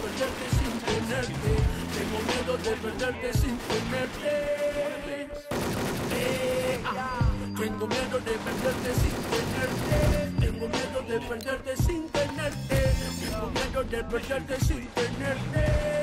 perderte sin tenerte. Tengo miedo de perderte sin tenerte. Tengo miedo de perderte sin tenerte. Tengo miedo de perderte sin tenerte. Tengo miedo de perderte sin tenerte.